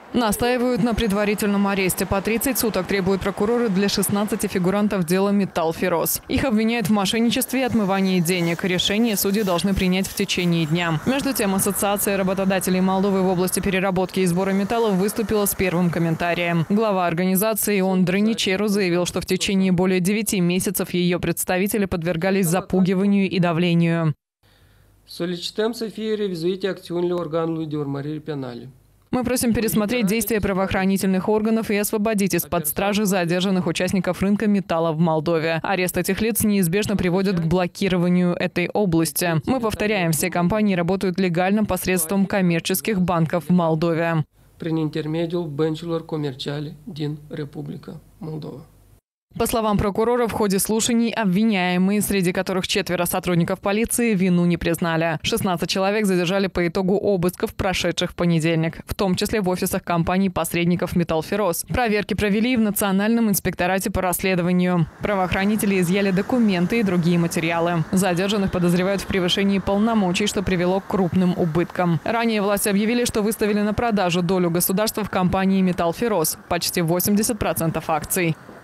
Настаивают на предварительном аресте. По 30 суток требуют прокуроры для 16 фигурантов дела «Металлферрос». Их обвиняют в мошенничестве и отмывании денег. Решение судьи должны принять в течение дня. Между тем, Ассоциация работодателей Молдовы в области переработки и сбора металлов выступила с первым комментарием. Глава организации Ион Дрăniceru заявил, что в течение более 9 месяцев ее представители подвергались запугиванию и давлению. Solicităm să fie revizuite acțiunile organului de urmărire penale. Мы просим пересмотреть действия правоохранительных органов и освободить из-под стражи задержанных участников рынка металла в Молдове. Арест этих лиц неизбежно приводит к блокированию этой области. Мы повторяем, все компании работают легально посредством коммерческих банков в Молдове. Prin intermediul băncilor comerciale din Republica Moldova. По словам прокурора, в ходе слушаний обвиняемые, среди которых 4 сотрудников полиции, вину не признали. 16 человек задержали по итогу обысков, прошедших в понедельник, в том числе в офисах компаний-посредников «Металлферрос». Проверки провели и в Национальном инспекторате по расследованию. Правоохранители изъяли документы и другие материалы. Задержанных подозревают в превышении полномочий, что привело к крупным убыткам. Ранее власти объявили, что выставили на продажу долю государства в компании «Металлферрос» – почти 80% акций.